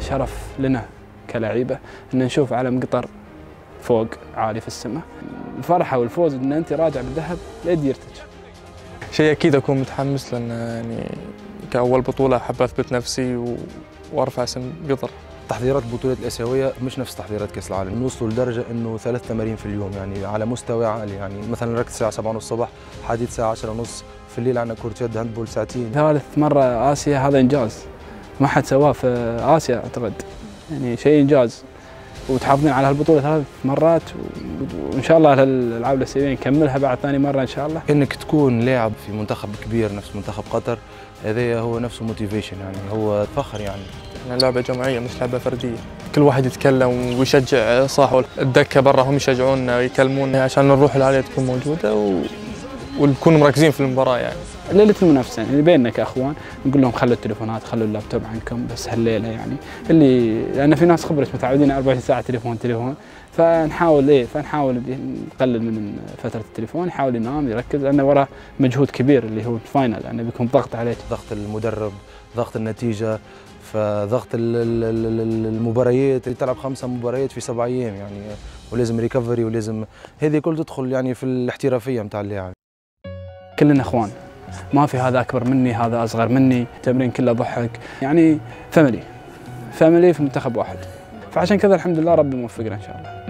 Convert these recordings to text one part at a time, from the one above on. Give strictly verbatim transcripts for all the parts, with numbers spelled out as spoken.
شرف لنا كلاعيبة أن نشوف علم قطر فوق عالي في السماء. الفرحة والفوز أن أنت راجع بالذهب لديرتك. شيء أكيد أكون متحمس، لأن يعني كأول بطولة أحب أثبت نفسي وأرفع اسم قطر. تحضيرات البطولات الآسيوية مش نفس تحضيرات كأس العالم، نوصلوا لدرجة إنه ثلاث تمارين في اليوم، يعني على مستوى عالي. يعني مثلا ركض الساعة سبعة ونص الصبح، حديد الساعة عشرة ونص، في الليل عندنا كرة يد هاندبول ساعتين. ثالث مرة آسيا، هذا إنجاز ما حد سواه في آسيا أعتقد، يعني شيء إنجاز. وتحافظين على هالبطولة ثلاث مرات، وإن شاء الله الألعاب الآسيوية نكملها بعد ثاني مرة إن شاء الله. إنك تكون لاعب في منتخب كبير نفس منتخب قطر، هذا هو نفسه موتيفيشن، يعني هو فخر. يعني احنا لعبة جماعية مش لعبة فردية، كل واحد يتكلم ويشجع صاحبه. الدكة برا هم يشجعونا ويكلمونا عشان الروح العالية تكون موجودة و... ونكون مركزين في المباراة. يعني ليلة المنافسة يعني بيننا كأخوان نقول لهم خلوا التليفونات، خلوا اللابتوب عنكم بس هالليلة، يعني اللي لأن في ناس خبرت متعودين أربعة وعشرين ساعة تليفون تليفون، فنحاول إيه فنحاول نقلل من فترة التليفون، يحاول ينام يركز، لأنه وراه مجهود كبير اللي هو الفاينل، لأنه بيكون ضغط عليك، ضغط المدرب، ضغط النتيجة، فضغط المباريات. اللي تلعب خمسة مباريات في سبع أيام يعني، ولازم ريكفري، ولازم هذه كل تدخل يعني في الاحترافية متاع اللاعب. كلنا إخوان، ما في هذا أكبر مني هذا أصغر مني، التمرين كله ضحك، يعني فاميلي فاميلي في منتخب واحد، فعشان كذا الحمد لله ربي موفقنا إن شاء الله.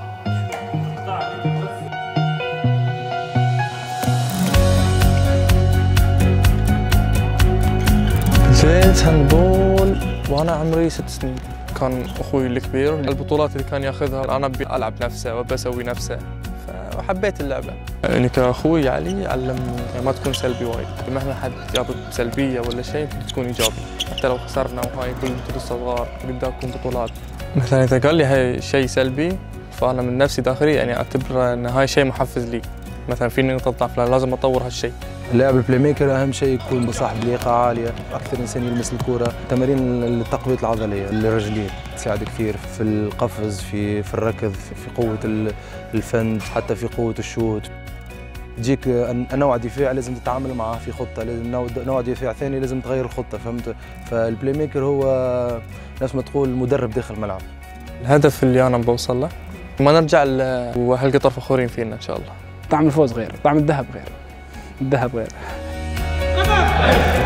جيت هاندبول وأنا عمري ست سنين، كان أخوي الكبير البطولات اللي كان ياخذها أنا أبي ألعب نفسه وأبي أسوي نفسه، فحبيت اللعبة. يعني كأخوي علي علمني ما تكون سلبي وايد، مهما حد جابك سلبية ولا شيء تكون إيجابي، حتى لو خسرنا وهاي كل لسه صغار قدامكم بطولات. مثلا إذا قال لي هاي شيء سلبي فأنا من نفسي داخلي يعني أعتبره أن هاي شيء محفز لي، مثلا فيني نقطة ضعف لازم أطور هالشيء. اللاعب البلاي ميكر اهم شيء يكون بصاحب لياقه عاليه، اكثر انسان يلمس الكره. تمارين التقويه العضليه للرجلين تساعد كثير في القفز، في في الركض، في قوه الفند، حتى في قوه الشوط. تجيك نوع دفاع لازم تتعامل معه في خطه، لازم نوع دفاع ثاني لازم تغير الخطه، فهمت؟ فالبلاي ميكر هو نفس ما تقول مدرب داخل الملعب. الهدف اللي انا بوصل له ما نرجع واهل قطر فخورين فينا ان شاء الله. طعم الفوز غير، طعم الذهب غير، الذهب غير.